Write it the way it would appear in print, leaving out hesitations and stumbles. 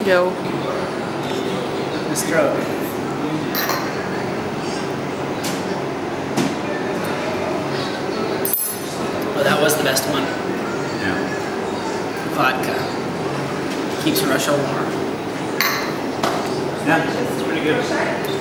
Go. The stroke. Oh, that was the best one. Yeah. Vodka. Keeps Russia warm. Yeah, it's pretty good.